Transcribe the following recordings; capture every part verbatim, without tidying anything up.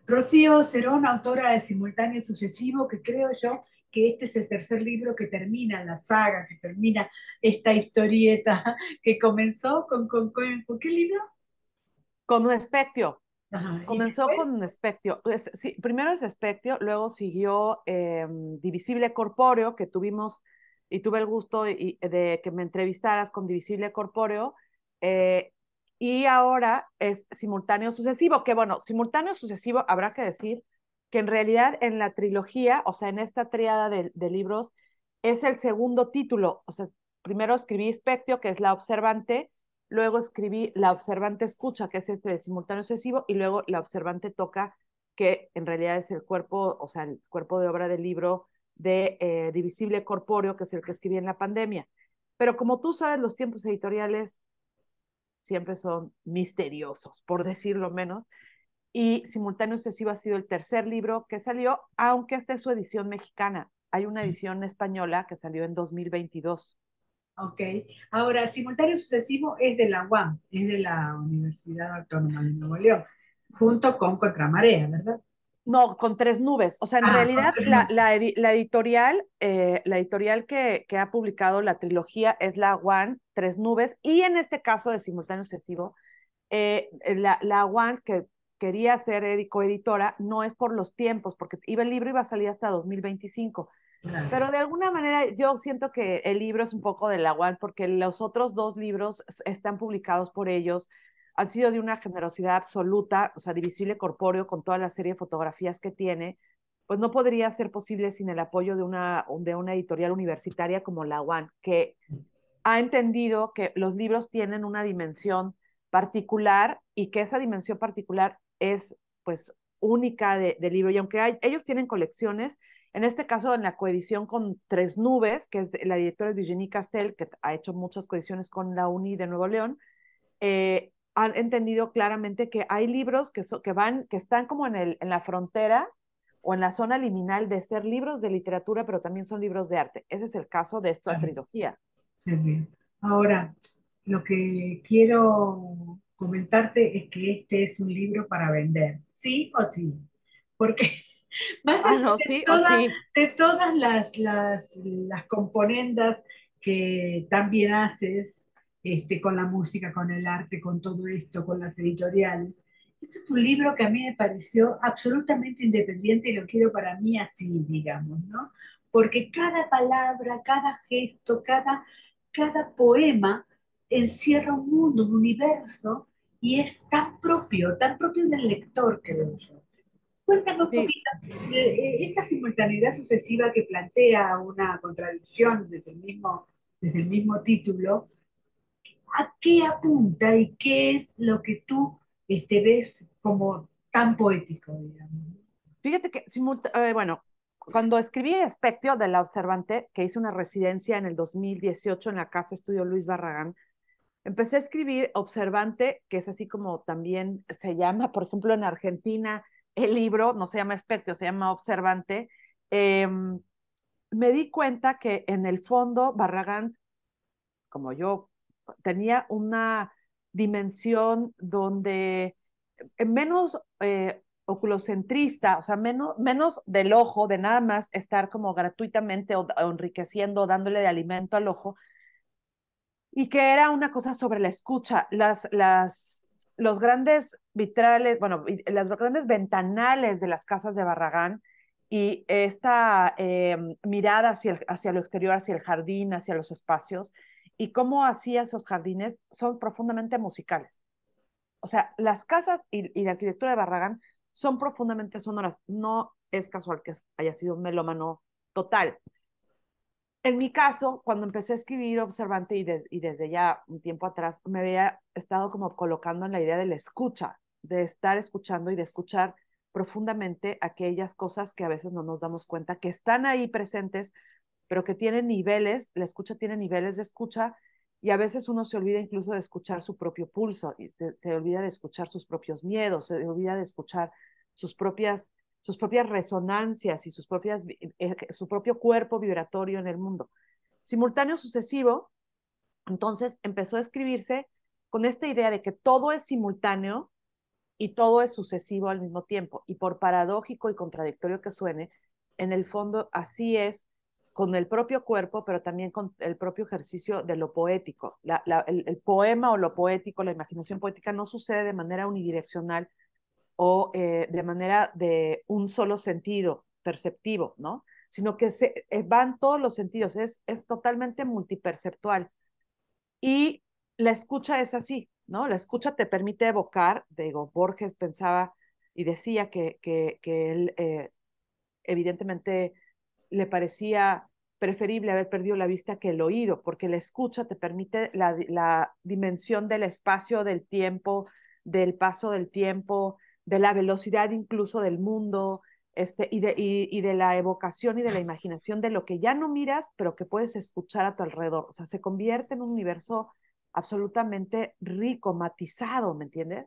Rocío Cerón, autora de Simultáneo y Sucesivo, que creo yo que este es el tercer libro que termina la saga, que termina esta historieta que comenzó con, con, con, ¿con qué libro? Con un espectro. Ajá, y Comenzó después, con un espectro. Es- sí, primero es espectro, luego siguió eh, Divisible Corpóreo, que tuvimos y tuve el gusto y- de que me entrevistaras con Divisible Corpóreo. eh, y ahora es Simultáneo Sucesivo, que bueno, Simultáneo Sucesivo habrá que decir que en realidad en la trilogía, o sea, en esta tríada de, de libros, es el segundo título. O sea, primero escribí Espectro, que es la observante. Luego escribí La observante escucha, que es este de simultáneo excesivo, y luego La observante toca, que en realidad es el cuerpo, o sea, el cuerpo de obra del libro de eh, Divisible Corpóreo, que es el que escribí en la pandemia. Pero como tú sabes, los tiempos editoriales siempre son misteriosos, por decirlo menos, y Simultáneo Excesivo ha sido el tercer libro que salió, aunque esta es su edición mexicana. Hay una edición española que salió en dos mil veintidós. ok. Ahora, Simultáneo Sucesivo es de la U A M, es de la Universidad Autónoma de Nuevo León, junto con Contramarea, ¿verdad? No, con tres nubes. O sea, en Ah, con realidad tres la, no. la, edi- la editorial, eh, la editorial que, que ha publicado la trilogía es la One, Tres Nubes, y en este caso de Simultáneo Excesivo, eh, la, la One que quería ser edi- coeditora no es por los tiempos, porque iba, el libro iba a salir hasta dos mil veinticinco. Claro. Pero de alguna manera yo siento que el libro es un poco de la U A N porque los otros dos libros s- están publicados por ellos, han sido de una generosidad absoluta, o sea, Divisible Corpóreo con toda la serie de fotografías que tiene, pues no podría ser posible sin el apoyo de una, de una editorial universitaria como la U A N, que ha entendido que los libros tienen una dimensión particular y que esa dimensión particular es pues única de, de libro. Y aunque hay, ellos tienen colecciones, en este caso en la coedición con Tres Nubes, que es de, la directora es Virginie Castel, que ha hecho muchas coediciones con la Uni de Nuevo León, eh, han entendido claramente que hay libros que, so, que, van, que están como en, el, en la frontera o en la zona liminal de ser libros de literatura, pero también son libros de arte. Ese es el caso de esta Claro. trilogía. Sí, sí. Ahora, lo que quiero comentarte es que este es un libro para vender, ¿sí o sí? Porque más Ah, allá no, de, sí o toda- sí. de todas las, las, las componendas que también haces este, con la música, con el arte, con todo esto, con las editoriales, este es un libro que a mí me pareció absolutamente independiente y lo quiero para mí así, digamos, ¿no? Porque cada palabra, cada gesto, cada, cada poema encierra un mundo, un universo, y es tan propio, tan propio del lector, creo yo. Cuéntame un Sí, poquito, eh, eh, esta simultaneidad sucesiva que plantea una contradicción desde el mismo, desde el mismo título, ¿a qué apunta y qué es lo que tú este, ves como tan poético, digamos? fíjate que, simulta- eh, bueno, cuando escribí Espectro de la Observante, que hice una residencia en el dos mil dieciocho en la Casa Estudio Luis Barragán, empecé a escribir Observante, que es así como también se llama, por ejemplo, en Argentina, el libro no se llama Espectro, se llama Observante. Eh, Me di cuenta que en el fondo Barragán, como yo, tenía una dimensión donde eh, menos eh, oculocentrista, o sea, menos, menos del ojo, de nada más estar como gratuitamente o, o enriqueciendo, dándole de alimento al ojo, y que era una cosa sobre la escucha. Las, las, los grandes vitrales, bueno, las grandes ventanales de las casas de Barragán y esta eh, mirada hacia, el, hacia lo exterior, hacia el jardín, hacia los espacios, y cómo hacía esos jardines son profundamente musicales. O sea, las casas y, y la arquitectura de Barragán son profundamente sonoras. No es casual que haya sido un melómano total. En mi caso, cuando empecé a escribir Observante y, de- y desde ya un tiempo atrás, me había estado como colocando en la idea de la escucha, de estar escuchando y de escuchar profundamente aquellas cosas que a veces no nos damos cuenta, que están ahí presentes, pero que tienen niveles, la escucha tiene niveles de escucha y a veces uno se olvida incluso de escuchar su propio pulso, y se, se olvida de escuchar sus propios miedos, se olvida de escuchar sus propias sus propias resonancias y sus propias, eh, su propio cuerpo vibratorio en el mundo. Simultáneo sucesivo, entonces empezó a escribirse con esta idea de que todo es simultáneo y todo es sucesivo al mismo tiempo. Y por paradójico y contradictorio que suene, en el fondo así es con el propio cuerpo, pero también con el propio ejercicio de lo poético. La, la, el, el, poema o lo poético, la imaginación poética no sucede de manera unidireccional o eh, de manera de un solo sentido perceptivo, ¿no? Sino que se, eh, van todos los sentidos, es, es totalmente multiperceptual. Y la escucha es así, ¿no? La escucha te permite evocar, digo, Borges pensaba y decía que, que, que él eh, evidentemente le parecía preferible haber perdido la vista que el oído, porque la escucha te permite la, la dimensión del espacio, del tiempo, del paso del tiempo, de la velocidad incluso del mundo, este, y, de, y, y de la evocación y de la imaginación de lo que ya no miras, pero que puedes escuchar a tu alrededor. O sea, se convierte en un universo absolutamente rico, matizado, ¿me entiendes?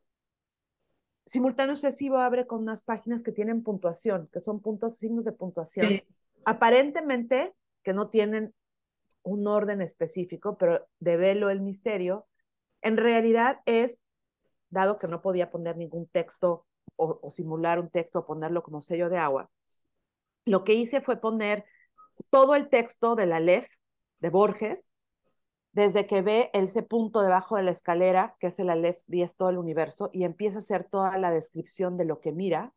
Simultáneo sucesivo abre con unas páginas que tienen puntuación, que son puntos, signos de puntuación, Sí, aparentemente que no tienen un orden específico, pero develo el misterio. En realidad es, dado que no podía poner ningún texto o, o simular un texto o ponerlo como sello de agua, lo que hice fue poner todo el texto de la Aleph de Borges, desde que ve ese punto debajo de la escalera, que es el Aleph y es todo el universo, y empieza a hacer toda la descripción de lo que mira.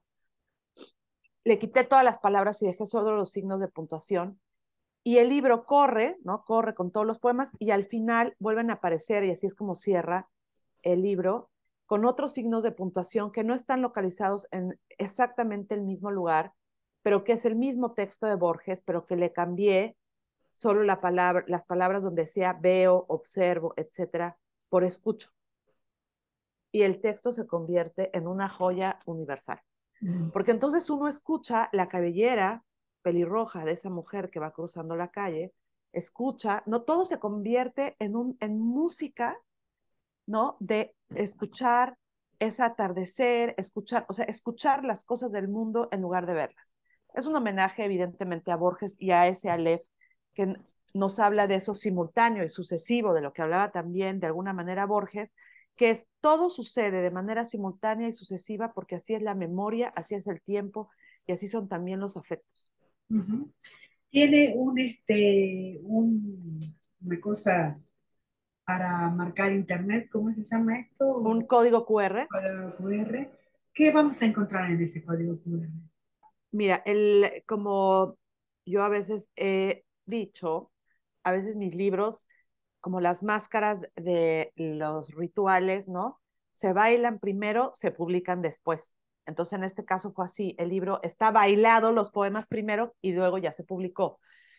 Le quité todas las palabras y dejé solo los signos de puntuación. Y el libro corre, ¿no? Corre con todos los poemas y al final vuelven a aparecer, y así es como cierra el libro, con otros signos de puntuación que no están localizados en exactamente el mismo lugar, pero que es el mismo texto de Borges, pero que le cambié solo la palabra, las palabras donde decía veo, observo, etcétera, por escucho. Y el texto se convierte en una joya universal. mm, Porque entonces uno escucha la cabellera pelirroja de esa mujer que va cruzando la calle, escucha, no todo se convierte en, un, en música, ¿no? De escuchar ese atardecer, escuchar, o sea, escuchar las cosas del mundo en lugar de verlas. Es un homenaje evidentemente a Borges y a ese Aleph que nos habla de eso simultáneo y sucesivo, de lo que hablaba también de alguna manera Borges, que es todo sucede de manera simultánea y sucesiva porque así es la memoria, así es el tiempo y así son también los afectos. ujú. Tiene un, este, un, una cosa para marcar internet, ¿cómo se llama Un esto? código Q R. Código Q R. ¿Qué vamos a encontrar en ese código Q R? Mira, el, como yo a veces he dicho, a veces mis libros, como las máscaras de los rituales, ¿no? Se bailan primero, se publican después. Entonces, en este caso fue así, el libro está bailado, los poemas primero y luego ya se publicó.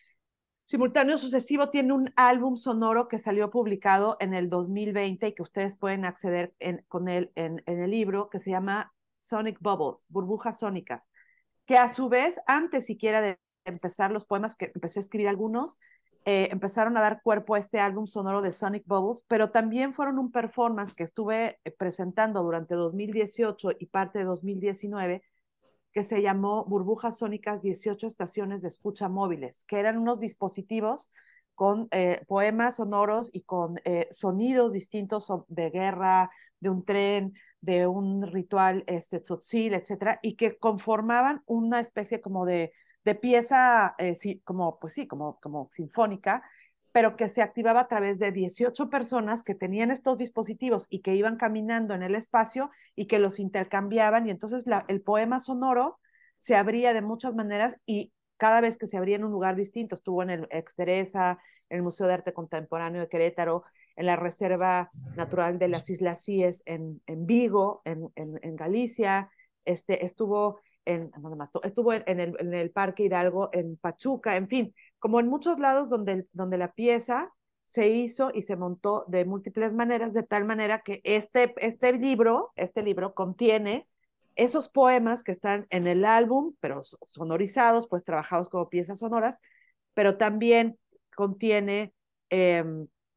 Simultáneo Sucesivo tiene un álbum sonoro que salió publicado en el dos mil veinte y que ustedes pueden acceder en, con él en, en el libro, que se llama Sonic Bubbles, burbujas sónicas, que a su vez, antes siquiera de empezar los poemas, que empecé a escribir algunos, eh, empezaron a dar cuerpo a este álbum sonoro de Sonic Bubbles, pero también fueron un performance que estuve eh, presentando durante dos mil dieciocho y parte de dos mil diecinueve, que se llamó Burbujas Sónicas dieciocho estaciones de escucha móviles, que eran unos dispositivos con eh, poemas sonoros y con eh, sonidos distintos de guerra, de un tren, de un ritual este, tzotzil, etcétera, y que conformaban una especie como de, de pieza, eh, sí, como, pues sí, como, como sinfónica, pero que se activaba a través de dieciocho personas que tenían estos dispositivos y que iban caminando en el espacio y que los intercambiaban y entonces la, el poema sonoro se abría de muchas maneras y cada vez que se abría en un lugar distinto, estuvo en el Exteresa, en el Museo de Arte Contemporáneo de Querétaro, en la Reserva Natural de las Islas Cíes en, en Vigo, en, en, en Galicia, este, estuvo en, más, estuvo en, en, el, en el Parque Hidalgo, en Pachuca, en fin, como en muchos lados donde, donde la pieza se hizo y se montó de múltiples maneras, de tal manera que este, este libro, este libro contiene esos poemas que están en el álbum, pero sonorizados, pues trabajados como piezas sonoras, pero también contiene eh,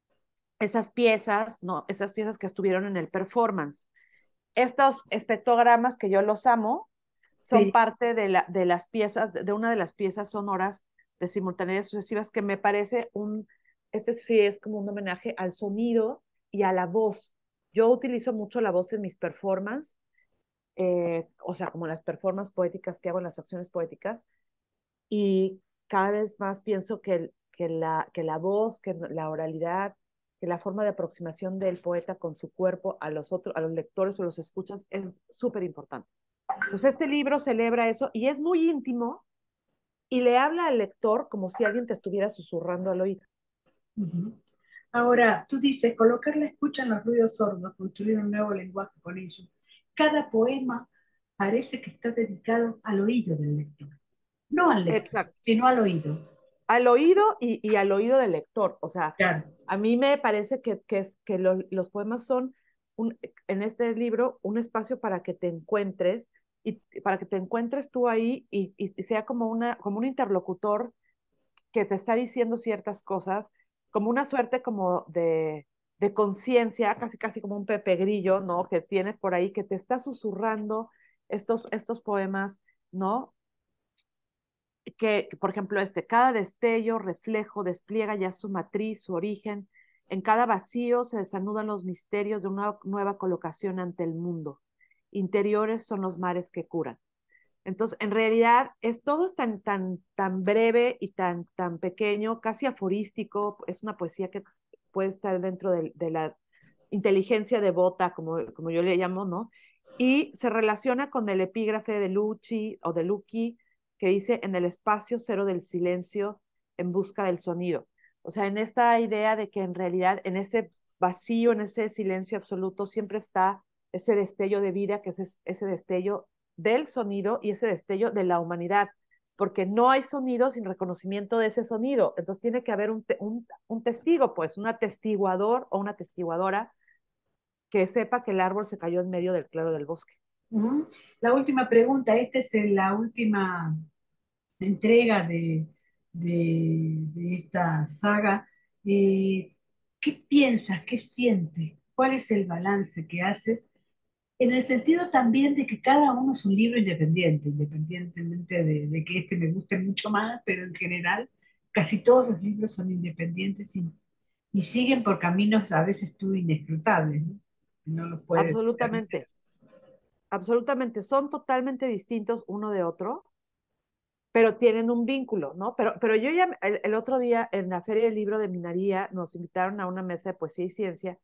esas piezas, no, esas piezas que estuvieron en el performance. Estos espectrogramas que yo los amo son Sí, parte de, la, de las piezas, de una de las piezas sonoras de simultaneidades sucesivas que me parece un, este sí es como un homenaje al sonido y a la voz. yo utilizo mucho la voz en mis performances, eh, o sea, como las performances poéticas que hago en las acciones poéticas, y cada vez más pienso que, el- que, la, que la voz, que la oralidad, que la forma de aproximación del poeta con su cuerpo a los otros, a los lectores o los escuchas es súper importante. Entonces, este libro celebra eso y es muy íntimo y le habla al lector como si alguien te estuviera susurrando al oído. Ujú. Ahora, tú dices, colocar la escucha en los ruidos sordos, construir un nuevo lenguaje con ellos. Cada poema parece que está dedicado al oído del lector. No al lector, Exacto. sino al oído. Al oído y, y al oído del lector. O sea, Claro. a mí me parece que, que, es, que lo- los poemas son, un, en este libro, un espacio para que te encuentres y para que te encuentres tú ahí y, y sea como, una, como un interlocutor que te está diciendo ciertas cosas, como una suerte como de, de conciencia, casi casi como un Pepe Grillo, ¿no? Que tienes por ahí, que te está susurrando estos, estos poemas, ¿no? Que, por ejemplo, este, cada destello, reflejo, despliega ya su matriz, su origen. En cada vacío se desanudan los misterios de una nueva colocación ante el mundo. Interiores son los mares que curan. Entonces, en realidad, es, todo es tan, tan, tan breve y tan, tan pequeño, casi aforístico. Es una poesía que puede estar dentro de, de la inteligencia devota, como, como yo le llamo, ¿no? Y se relaciona con el epígrafe de Lucci o de Lucky, que dice, en el espacio cero del silencio, en busca del sonido. O sea, en esta idea de que en realidad, en ese vacío, en ese silencio absoluto, siempre está ese destello de vida, que es ese destello del sonido y ese destello de la humanidad, porque no hay sonido sin reconocimiento de ese sonido. Entonces tiene que haber un, te, un, un testigo, pues, un atestiguador o una atestiguadora que sepa que el árbol se cayó en medio del claro del bosque. Ujú. La última pregunta, esta es la última entrega de, de- de esta saga. Eh, ¿qué piensas? ¿Qué sientes? ¿Cuál es el balance que haces? En el sentido también de que cada uno es un libro independiente, independientemente de, de que este me guste mucho más, pero en general casi todos los libros son independientes y, y siguen por caminos a veces tú inescrutables, ¿no? No los puedes determinar. Absolutamente, absolutamente. Son totalmente distintos uno de otro, pero tienen un vínculo, ¿no? Pero, pero yo ya, el, el otro día en la Feria del Libro de Minería nos invitaron a una mesa de poesía y ciencia.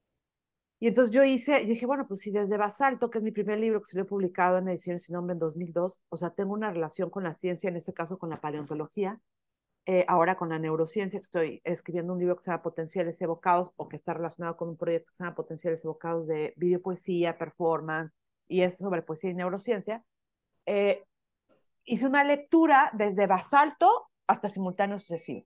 Y entonces yo hice, yo dije, bueno, pues si desde Basalto, que es mi primer libro que se lo he publicado en Ediciones Sin Nombre en dos mil dos, o sea, tengo una relación con la ciencia, en este caso con la paleontología, eh, ahora con la neurociencia, que estoy escribiendo un libro que se llama Potenciales Evocados, o que está relacionado con un proyecto que se llama Potenciales Evocados de videopoesía, performance, y es sobre poesía y neurociencia. Eh, hice una lectura desde Basalto hasta Simultáneo Sucesivo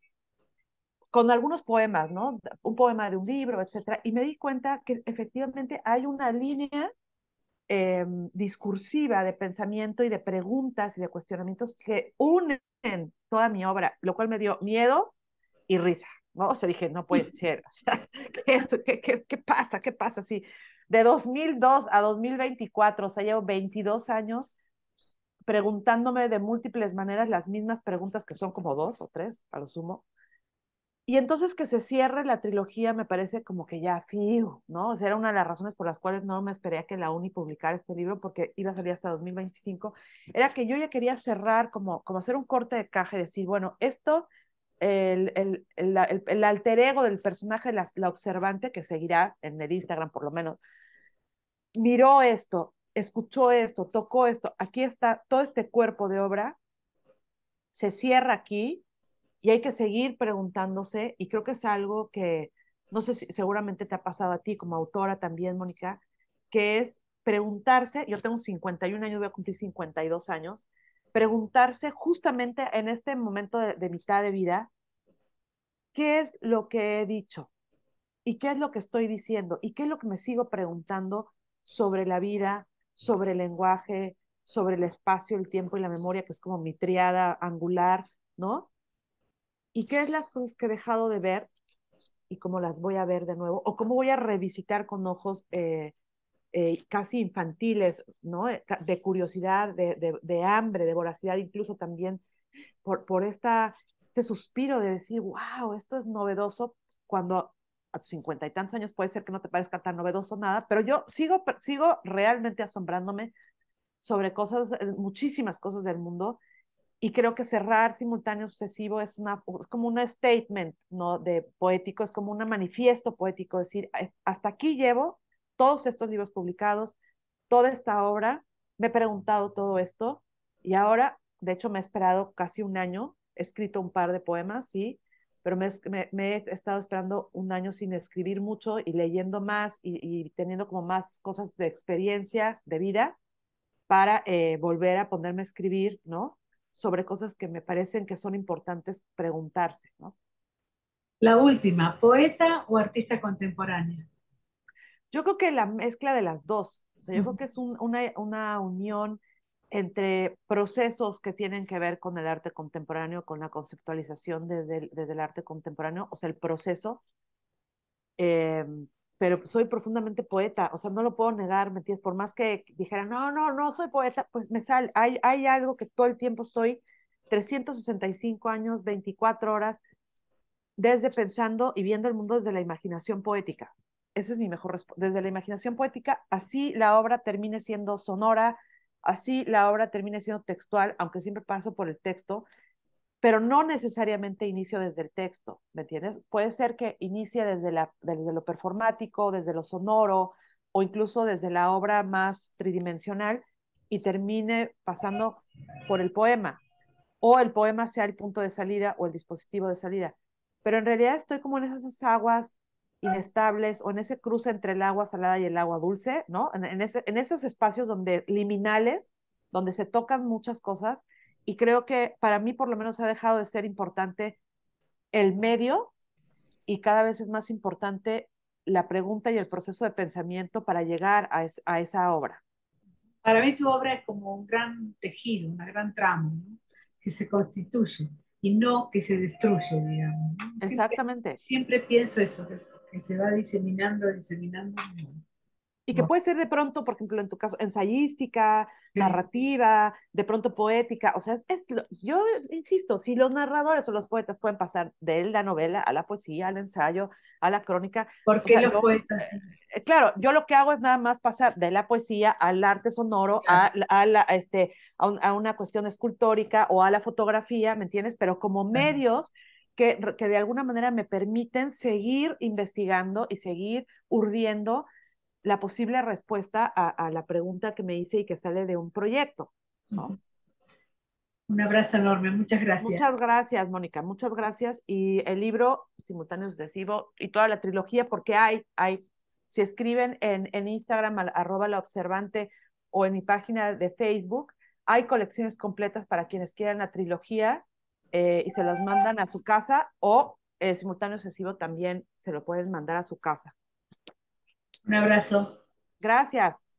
con algunos poemas, ¿no? Un poema de un libro, etcétera, y me di cuenta que efectivamente hay una línea eh, discursiva de pensamiento y de preguntas y de cuestionamientos que unen toda mi obra, lo cual me dio miedo y risa, ¿no? O sea, dije, no puede ser, o sea, ¿qué, esto, qué, qué, qué pasa? ¿Qué pasa? Sí, de dos mil dos a dos mil veinticuatro, o sea, llevo veintidós años preguntándome de múltiples maneras las mismas preguntas, que son como dos o tres a lo sumo. Y entonces que se cierre la trilogía me parece como que ya, fiu, ¿no? O sea, era una de las razones por las cuales no me esperé a que la Uni publicara este libro, porque iba a salir hasta dos mil veinticinco. Era que yo ya quería cerrar, como, como hacer un corte de caja y decir, bueno, esto, el, el, el, el, el alter ego del personaje, la, la observante, que seguirá en el Instagram por lo menos, miró esto, escuchó esto, tocó esto, aquí está todo este cuerpo de obra, se cierra aquí y hay que seguir preguntándose, y creo que es algo que, no sé si seguramente te ha pasado a ti como autora también, Mónica, que es preguntarse, yo tengo cincuenta y un años, voy a cumplir cincuenta y dos años, preguntarse justamente en este momento de, de mitad de vida, ¿qué es lo que he dicho? ¿Y qué es lo que estoy diciendo? ¿Y qué es lo que me sigo preguntando sobre la vida, sobre el lenguaje, sobre el espacio, el tiempo y la memoria, que es como mi triada angular, ¿no? ¿Y qué es las cosas que he dejado de ver y cómo las voy a ver de nuevo? ¿O cómo voy a revisitar con ojos eh, eh, casi infantiles, ¿no? Eh, De curiosidad, de, de, de hambre, de voracidad, incluso también por, por esta, este suspiro de decir, wow, esto es novedoso, cuando a tus cincuenta y tantos años puede ser que no te parezca tan novedoso nada, pero yo sigo, sigo realmente asombrándome sobre cosas, eh, muchísimas cosas del mundo, y creo que cerrar simultáneo sucesivo es, una, es como un statement, ¿no? De poético, es como un manifiesto poético, decir, hasta aquí llevo todos estos libros publicados, toda esta obra, me he preguntado todo esto, y ahora, de hecho, me he esperado casi un año, he escrito un par de poemas, sí, pero me, me, me he estado esperando un año sin escribir mucho y leyendo más y, y teniendo como más cosas de experiencia, de vida, para eh, volver a ponerme a escribir, ¿no? Sobre cosas que me parecen que son importantes preguntarse, ¿no? La última, ¿poeta o artista contemporánea? Yo creo que la mezcla de las dos, o sea, yo Ujú. creo que es un, una, una unión entre procesos que tienen que ver con el arte contemporáneo, con la conceptualización desde el, desde el arte contemporáneo, o sea, el proceso, eh, pero soy profundamente poeta, o sea, no lo puedo negar, ¿me entiendes? Por más que dijera, no, no, no soy poeta, pues me sale, hay, hay algo que todo el tiempo estoy trescientos sesenta y cinco años, veinticuatro horas, desde pensando y viendo el mundo desde la imaginación poética. Esa es mi mejor respuesta. Desde la imaginación poética, así la obra termine siendo sonora, así la obra termine siendo textual, aunque siempre paso por el texto, pero no necesariamente inicio desde el texto, ¿me entiendes? Puede ser que inicie desde, la, desde lo performático, desde lo sonoro, o incluso desde la obra más tridimensional y termine pasando por el poema, o el poema sea el punto de salida o el dispositivo de salida. Pero en realidad estoy como en esas aguas inestables o en ese cruce entre el agua salada y el agua dulce, ¿no? En, en, ese, en esos espacios donde liminales, donde se tocan muchas cosas, y creo que para mí por lo menos ha dejado de ser importante el medio y cada vez es más importante la pregunta y el proceso de pensamiento para llegar a, es, a esa obra. Para mí tu obra es como un gran tejido, una gran trama, ¿no? Que se constituye y no que se destruye, digamos, ¿no? Siempre, Exactamente. siempre pienso eso, que, es- que se va diseminando, diseminando. Y que No, puede ser de pronto, por ejemplo, en tu caso, ensayística, sí, narrativa, de pronto poética. O sea, es, es lo- yo insisto, si los narradores o los poetas pueden pasar de la novela a la poesía, al ensayo, a la crónica, ¿por o qué sea, los lo, poetas? eh, claro, yo lo que hago es nada más pasar de la poesía al arte sonoro, Claro, a, a, la, a este, a, un- a una cuestión escultórica o a la fotografía, ¿me entiendes? Pero como claro. medios que, que de alguna manera me permiten seguir investigando y seguir urdiendo la posible respuesta a, a, la pregunta que me hice y que sale de un proyecto, ¿no? Un abrazo enorme, muchas Muchas gracias. gracias, Mónica, muchas gracias. Y el libro, Simultáneo Sucesivo, y toda la trilogía, porque hay, hay, si escriben en, en Instagram, al, arroba la observante, o en mi página de Facebook, hay colecciones completas para quienes quieran la trilogía eh, y se las mandan a su casa, o el Simultáneo Sucesivo también se lo pueden mandar a su casa. Un abrazo. Gracias.